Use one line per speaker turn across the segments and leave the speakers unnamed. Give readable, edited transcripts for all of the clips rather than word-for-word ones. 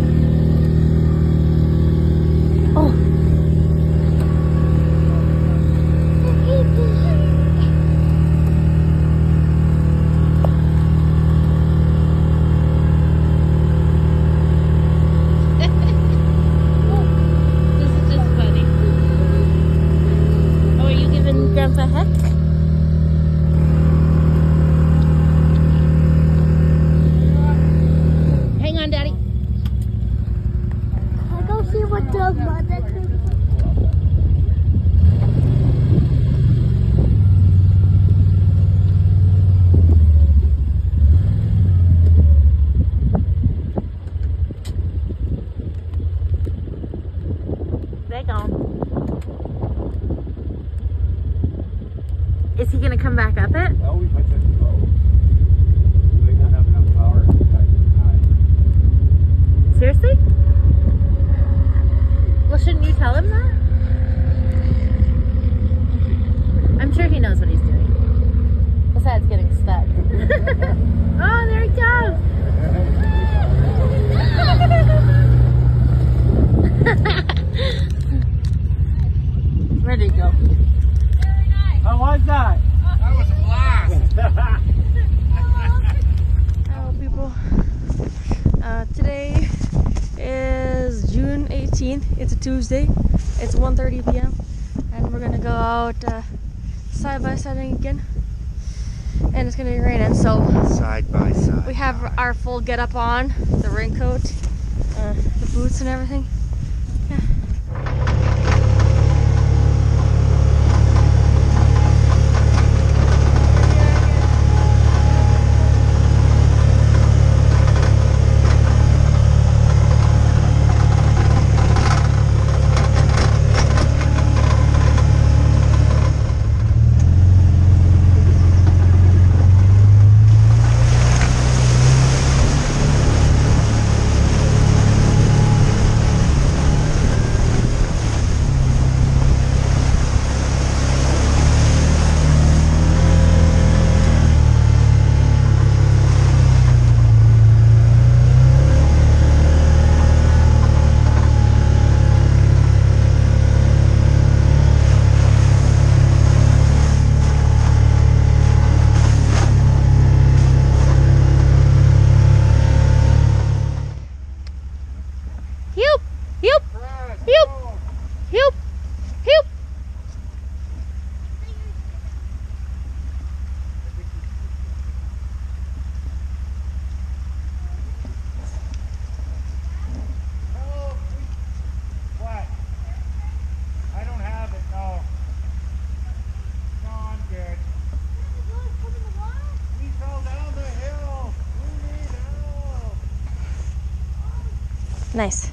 Is he gonna come back up it?
Well, we might have to go. We might not have enough power to guide high.
Seriously? Well, shouldn't you tell him that? I'm sure he knows what he's doing. Besides getting stuck. Oh, there he goes! Where did he go?
How was that? That was a blast.
Hello people. Today is June 18th. It's a Tuesday. It's 1:30 p.m. and we're gonna go out side by siding again. And it's gonna be raining, so
Side by side.
we have our full get up on, the raincoat, the boots and everything. Yeah. Nice.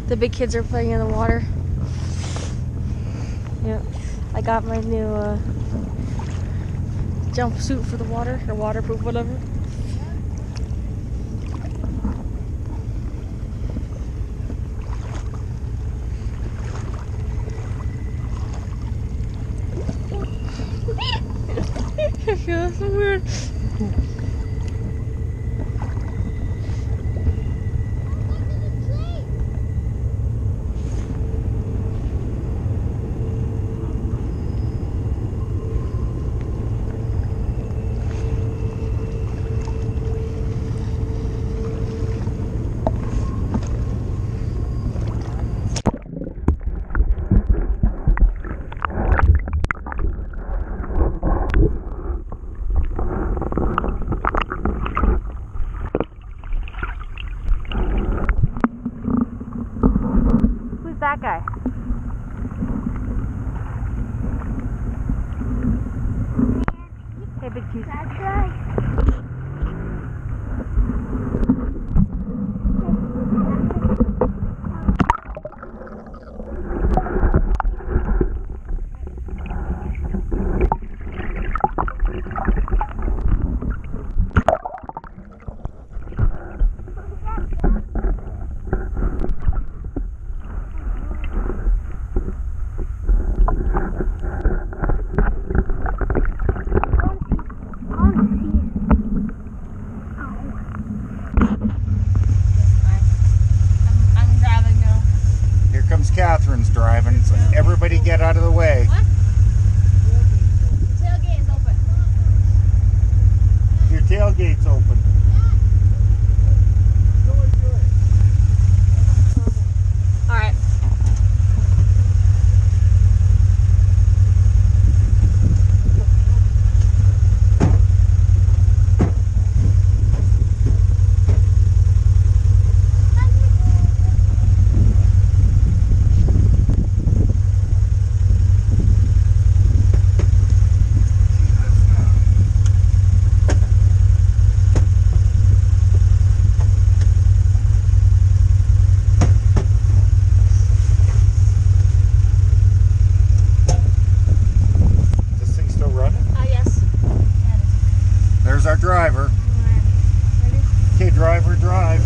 The big kids are playing in the water. Yep. I got my new jumpsuit for the water, or waterproof, whatever. I feel so weird. That guy. Hey, big juice. That guy.
Catherine's driving, so everybody get out of the way.
What? Tailgate is open.
Your tailgate's open.
All right.
There's our driver.
Ready?
Okay, driver, drive.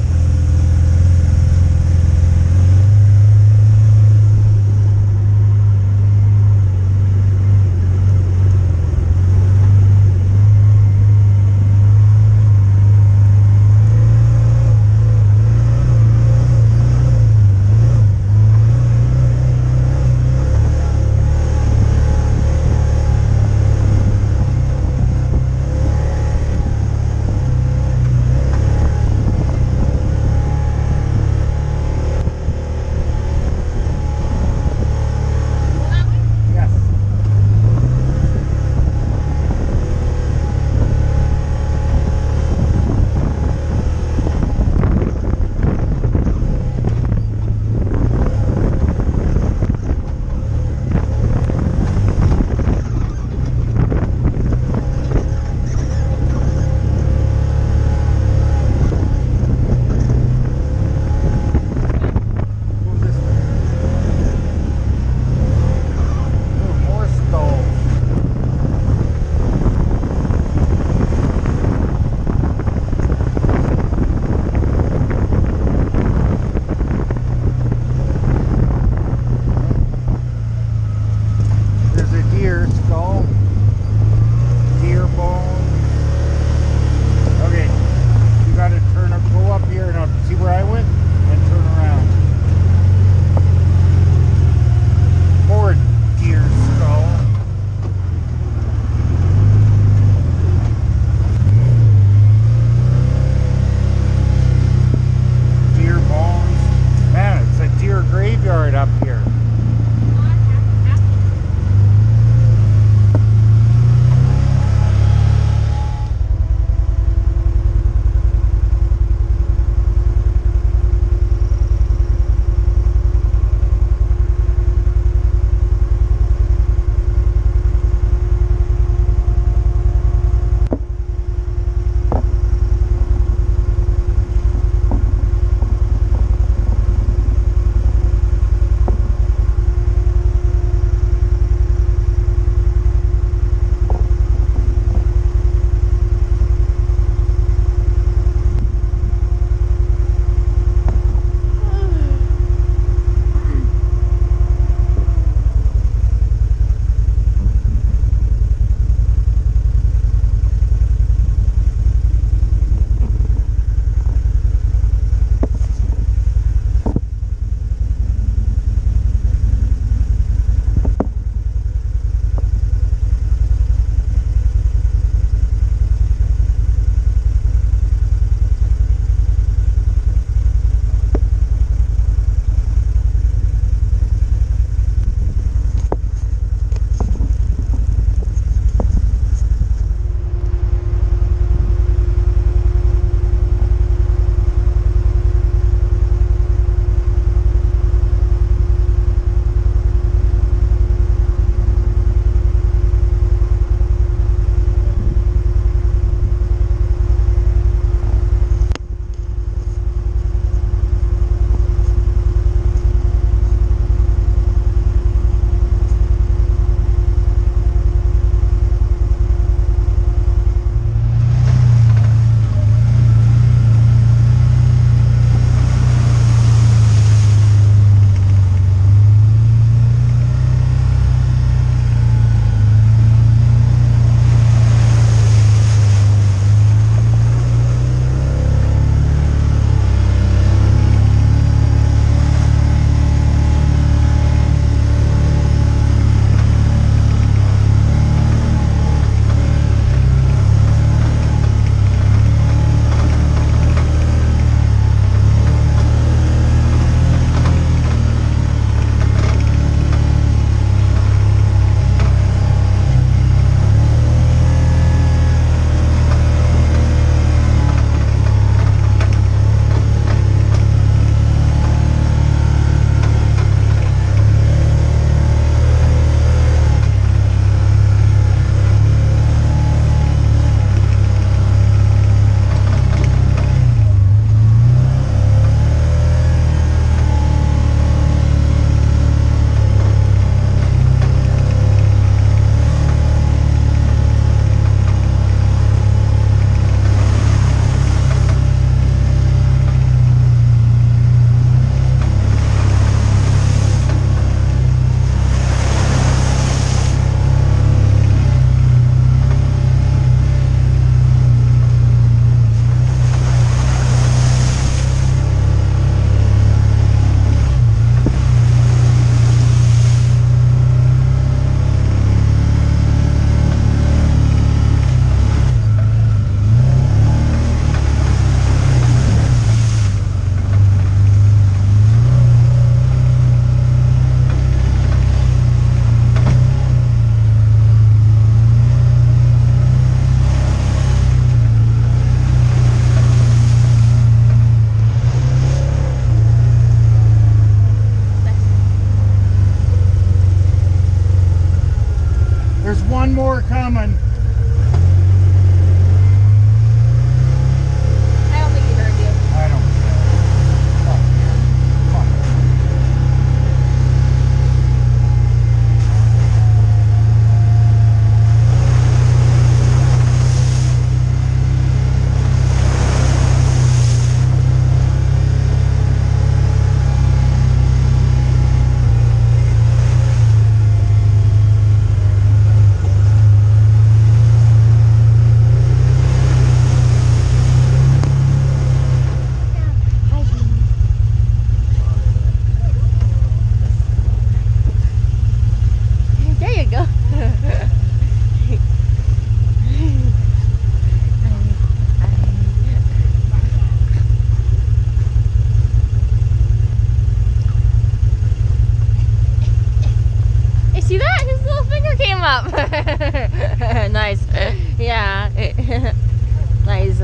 up. Nice. Yeah. Nice.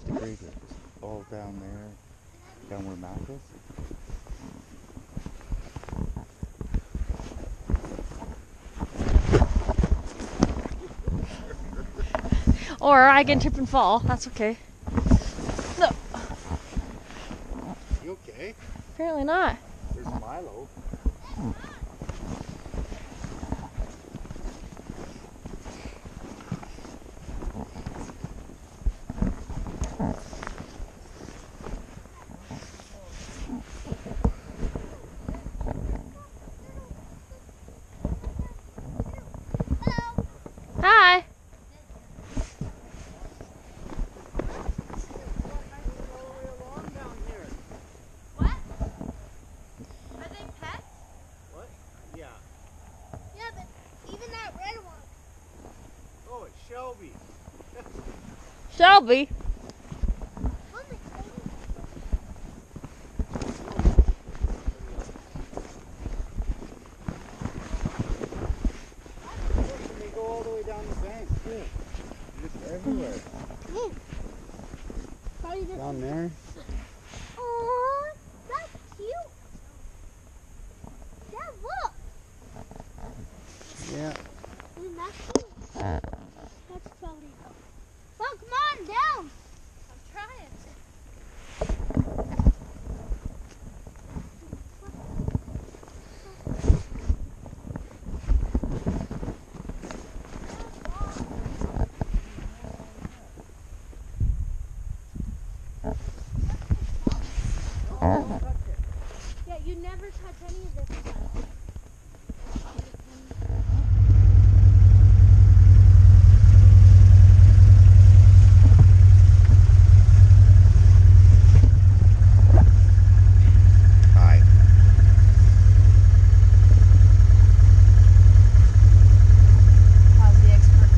Very good. All down there. Down where Mac is.
Or I can trip and fall. That's okay. No,
You okay?
apparently not.
There's Milo.
Hi.
What? Are they pets?
What? Yeah.
Yeah, but even that red one.
Oh, it's Shelby.
Shelby.
They go all the way down the bank too. Just everywhere. Down there.
Oh, that's cute. Yeah, look.
Yeah.
Isn't that cute? That's probably. Look, come on, down. I'm trying. Yeah, you never touch any of this stuff.
Hi.
How's the expert?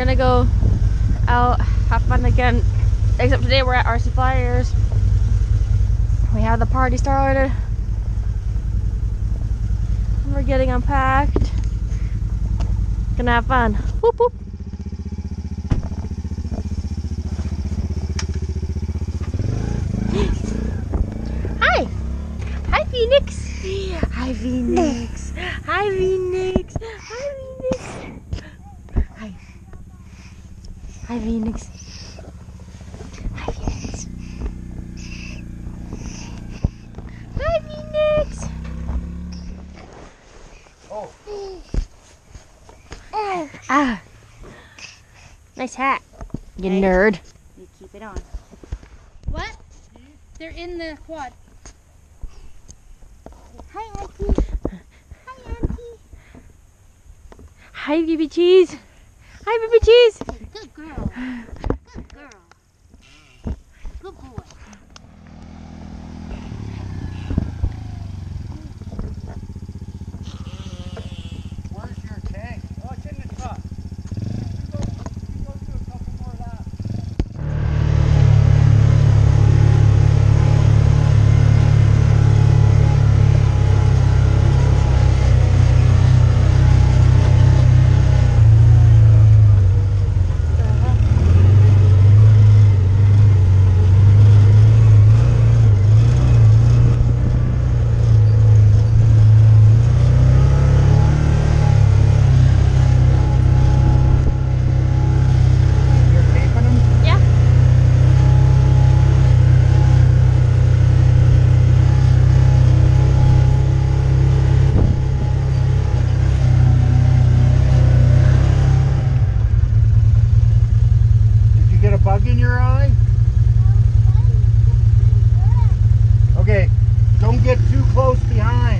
gonna go out, have fun again. Except today we're at RC Flyers. We have the party started. We're getting unpacked. Gonna have fun. Whoop whoop. Hi! Hi Phoenix! Hi Phoenix! Hi Phoenix! Hi Phoenix! Hi. Hi Phoenix. Hi Phoenix. Hi Phoenix!
Oh.
Ah. Nice hat. You nerd.
You keep it on. What? They're in the quad. Hi, Auntie. Hi, Auntie.
Hi, BB Cheese. Hi, BB Cheese.
Good girl. Good girl. Good boy.
Where's your tank? Oh, it's in the truck. You go do a couple more laps. Bug in your eye? Okay, don't get too close behind.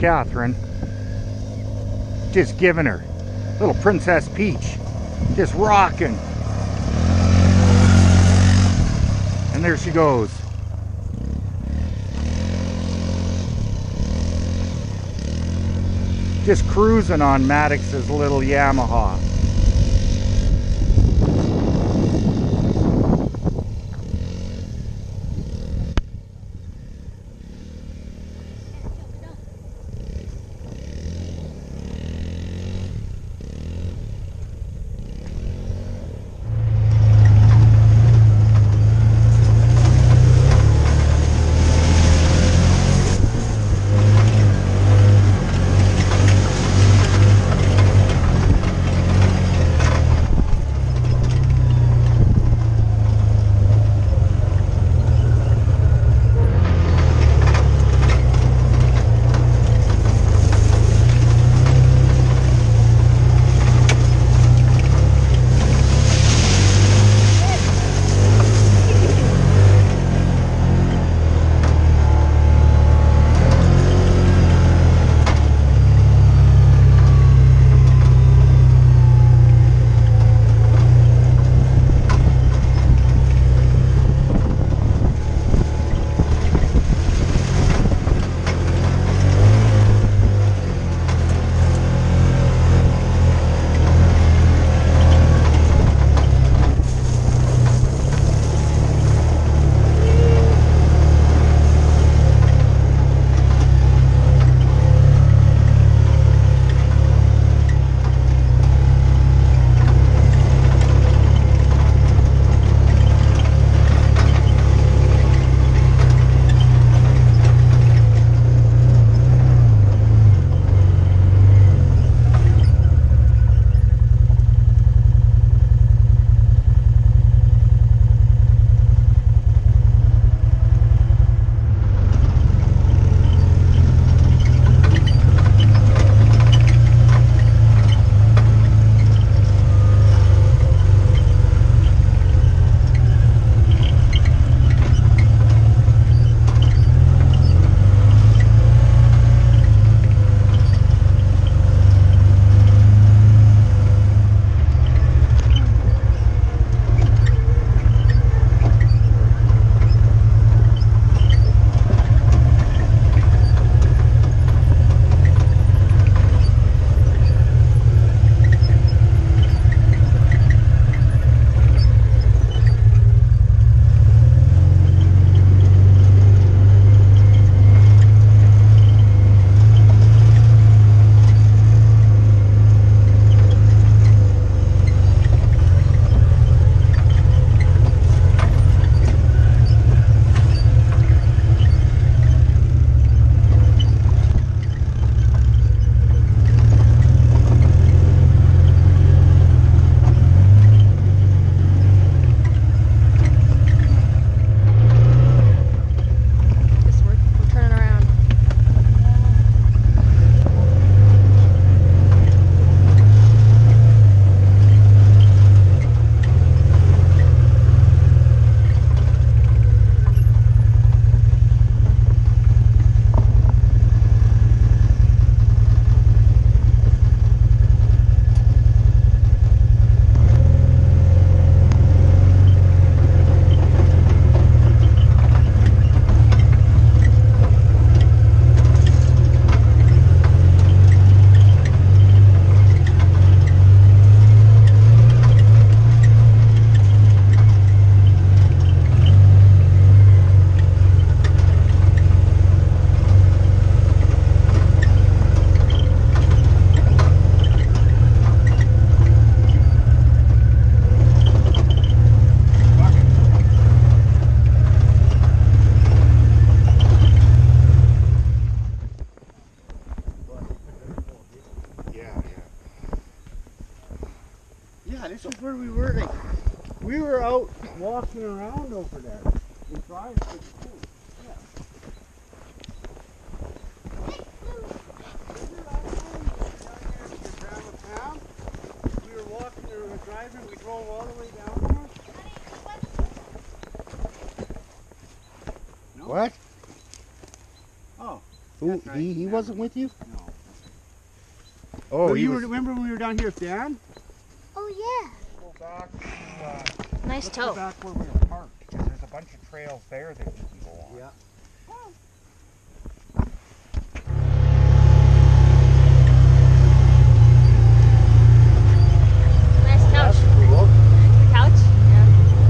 Catherine. Just giving her. Little Princess Peach. Just rocking. And there she goes. Just cruising on Maddox's little Yamaha.
This is where we were. Like, we were out walking around over there. We tried to We were walking or we were driving. We drove all the way down there. No?
What?
Oh.
Who?
That's right.
He wasn't with you?
No.
Oh,
Well,
he
you
was.
remember when we were down here with Dan?
Oh yeah.
Go back to,
Nice
let's go
toe.
back where we were parked, because there's a bunch of trails there that you can go on.
Yeah.
Nice couch.
That's cool.
The couch? Yeah.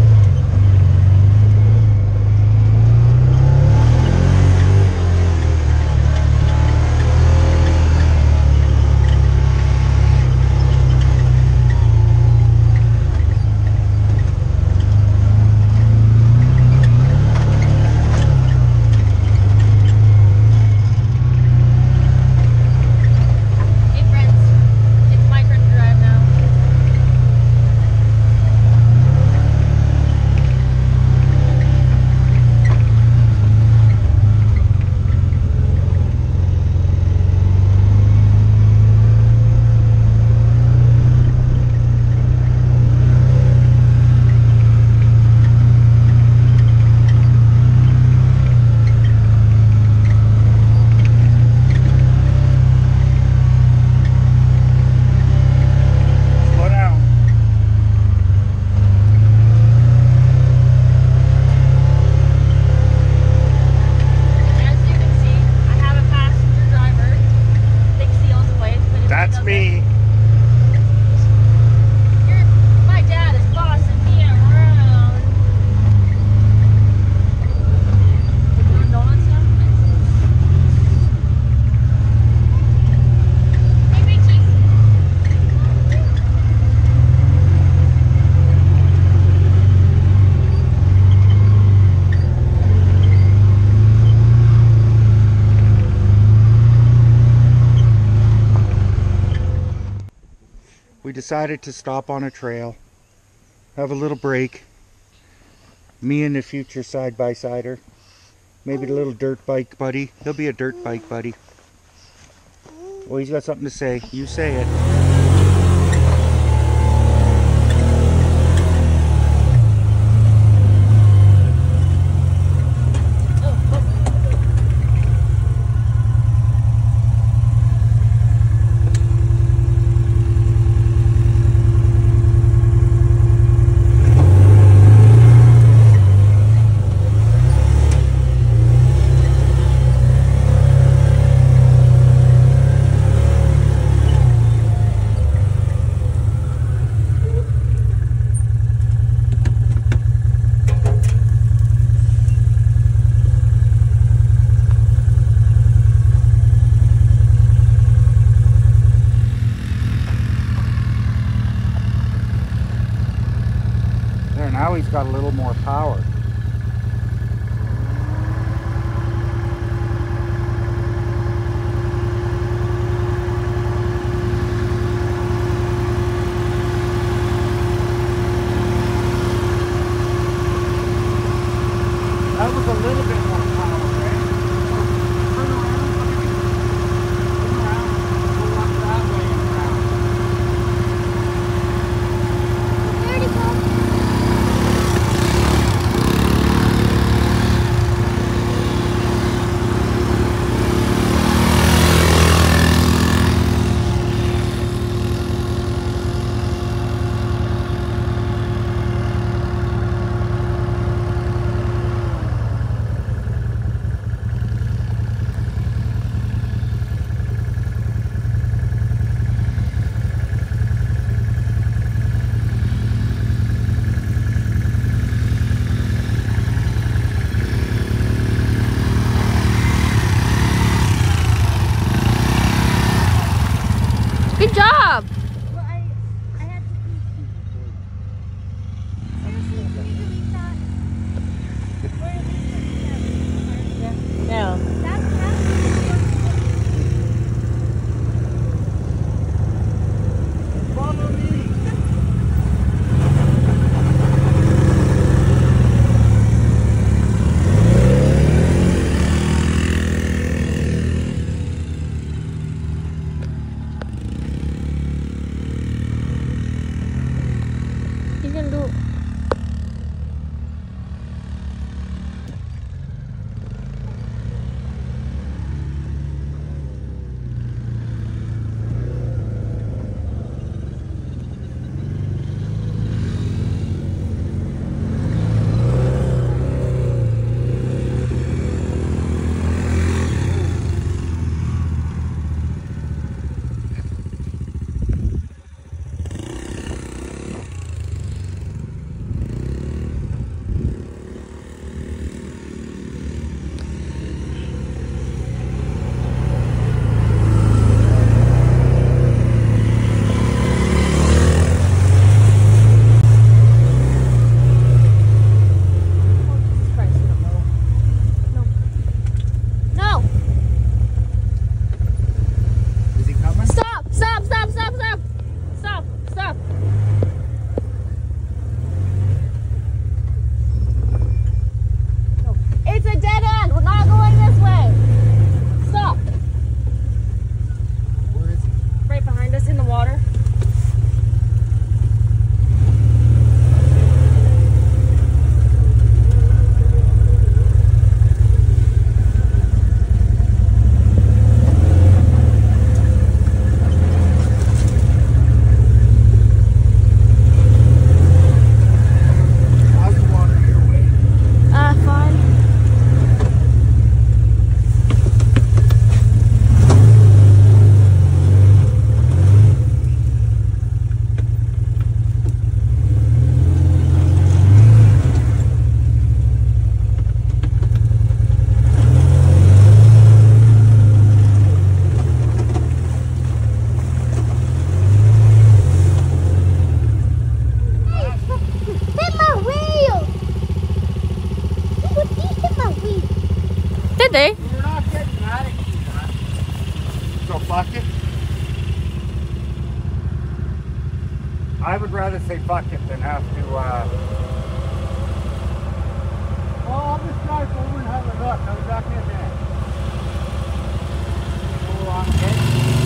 Hey friends, it's my turn to drive now.
Slow down.
As you can see, I have a passenger driver. Thick seals plate. But if he
That's
doesn't-
me.
My dad is bossing me around. You want donuts now? Hey, Richie.
We decided to stop on a trail, have a little break. Me and the future side-by-sider. Maybe the little dirt bike buddy. He'll be a dirt bike buddy. Well, he's got something to say. You say it. There, now he's got a little more power. That was a little bit more power, right? Turn around, look at me. Turn around. Go walk that way and around.
There he goes.
say fuck it, then have to,
Well, I'll just drive over and have a look. I'll be back in a minute.
go on, okay?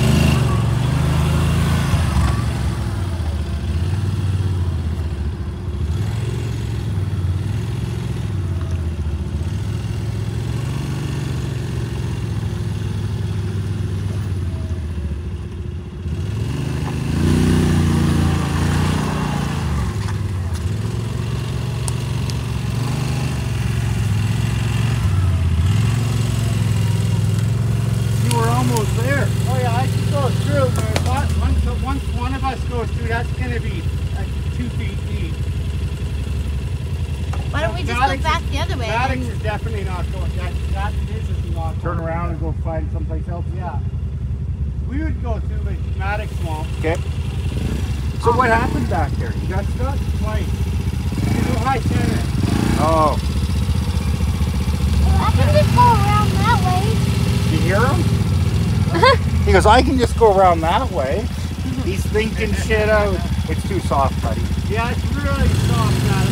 Almost there.
Oh yeah, I can go through, but once one of us goes through, that's going to be 2 feet deep.
Why don't we just go back the other way?
Maddox is definitely not going. That is not going.
Turn around and go find someplace else.
Yeah. We would go through, but Maddox won't.
Okay. So what happened back there? You got stuck?
Twice. You do high center.
Oh.
I can just go around that way.
You hear him? He goes, I can just go around that way. He's thinking shit out. It's too soft, buddy.
Yeah, it's really soft, Maddox.